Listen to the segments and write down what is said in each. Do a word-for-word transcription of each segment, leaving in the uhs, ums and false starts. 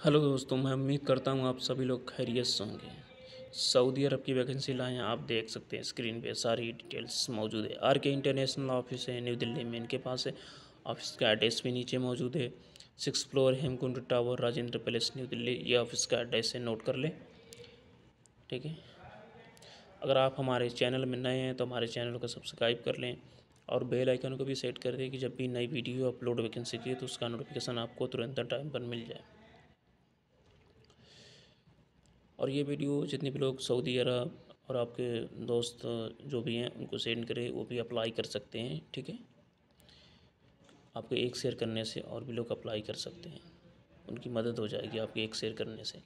Hello दोस्तों, मैं उम्मीद करता हूँ आप सभी लोग खैरियत से होंगे। सऊदी अरब की वैकेंसी लाए हैं, आप देख सकते हैं स्क्रीन पे सारी डिटेल्स मौजूद है। आर के इंटरनेशनल ऑफिस है न्यू दिल्ली में, इनके पास है। ऑफिस का एड्रेस भी नीचे मौजूद है। Six floor Hemkund Tower, Rajendra Palace, New Delhi. ये ऑफिस का एड्रेस है, नोट कर लें। ठीक है। अगर आप हमारे चैनल में नए हैं तो हमारे चैनल को सब्सक्राइब कर लें और बेल आइकन को भी सेट कर दें कि जब भी नई वीडियो अपलोड वैकेंसी की तो उसका नोटिफिकेशन आपको तुरंत टाइम पर मिल जाए। और ये वीडियो जितने भी लोग सऊदी अरब और आपके दोस्त जो भी हैं उनको सेंड करें, वो भी अप्लाई कर सकते हैं। ठीक है। आपके एक शेयर करने से और भी लोग अप्लाई कर सकते हैं, उनकी मदद हो जाएगी आपके एक शेयर करने से।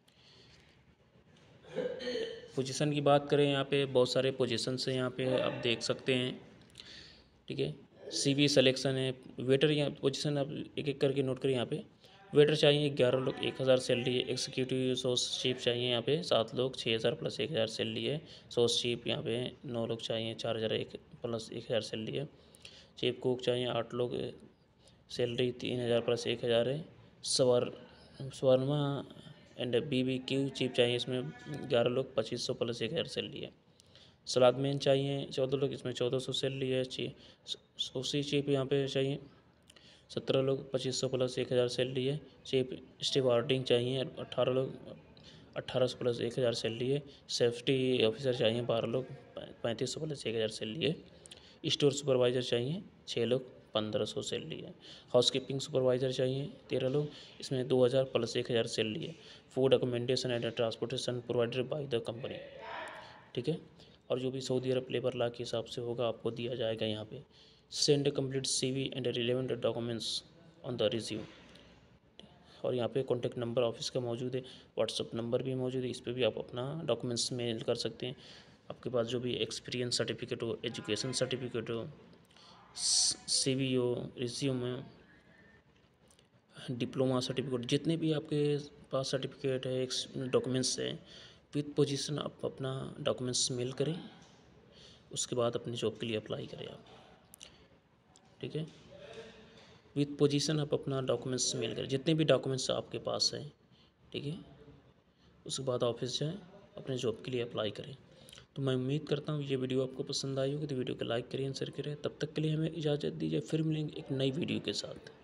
पोजीशन की बात करें, यहाँ पे बहुत सारे पोजीशन से यहाँ पे आप देख सकते हैं। ठीक है। सीवी सिलेक्शन है। वेटर यहाँ पोजीशन आप एक एक करके नोट करें। यहाँ पे वेटर चाहिए ग्यारह लोग, एक हज़ार सैलरी है। एक्सिक्यूटिव सॉस चीफ चाहिए यहाँ पे सात लोग, छः हज़ार प्लस एक हज़ार सैलरी है। सॉस चीफ यहाँ पे नौ लोग चाहिए, चार हज़ार एक प्लस एक हज़ार सैलरी है। चीफ कुक चाहिए आठ लोग, सैलरी तीन हज़ार प्लस एक हज़ार है। स्वर shawarma and B B Q chief चाहिए, इसमें ग्यारह लोग, पच्चीस सौ प्लस एक हज़ार सैलरी है। सलाद मैन चाहिए चौदह लोग, इसमें चौदह सौ सैलरी है। ची सोसी चीफ यहाँ पे चाहिए सत्रह लोग, पच्चीस सौ प्लस एक हज़ार सैलरी है। चीफ स्टीवार्डिंग चाहिए अट्ठारह लोग, अट्ठारह सौ प्लस एक हज़ार सैलरी है। सेफ्टी ऑफिसर चाहिए बारह लोग, पैंतीस सौ प्लस एक हज़ार सैलरी है। स्टोर सुपरवाइज़र चाहिए छः लोग, पंद्रह सौ सैलरी है। हाउस कीपिंग सुपरवाइज़र चाहिए तेरह लोग, इसमें दो हज़ार प्लस एक हज़ार सैलरी है। Food accommodation and transportation provided by the company. ठीक है। और जो भी सऊदी अरब लेबर लॉ के हिसाब से होगा आपको दिया जाएगा। यहाँ पे send complete CV and relevant documents on the resume. और यहाँ पे कॉन्टैक्ट नंबर ऑफिस का मौजूद है, व्हाट्सअप नंबर भी मौजूद है, इस पर भी आप अपना डॉक्यूमेंट्स मेल कर सकते हैं। आपके पास जो भी एक्सपीरियंस सर्टिफिकेट हो, एजुकेशन सर्टिफिकेट हो, सीवी हो, रिज्यूम हो, डिप्लोमा सर्टिफिकेट, जितने भी आपके पास सर्टिफिकेट है, डॉक्यूमेंट्स है, विद पोजीशन आप अपना डॉक्यूमेंट्स मेल करें। उसके बाद अपनी जॉब के लिए अप्लाई करें आप। ठीक है। विद पोजीशन आप अपना डॉक्यूमेंट्स मेल करें, जितने भी डॉक्यूमेंट्स आपके पास हैं। ठीक है। उसके बाद ऑफिस जाएँ, अपने जॉब के लिए अप्लाई करें। तो मैं उम्मीद करता हूँ ये वीडियो आपको पसंद आई होगी, तो वीडियो को लाइक करिए, शेयर करें। तब तक के लिए हमें इजाज़त दीजिए, फिर मिलेंगे एक नई वीडियो के साथ।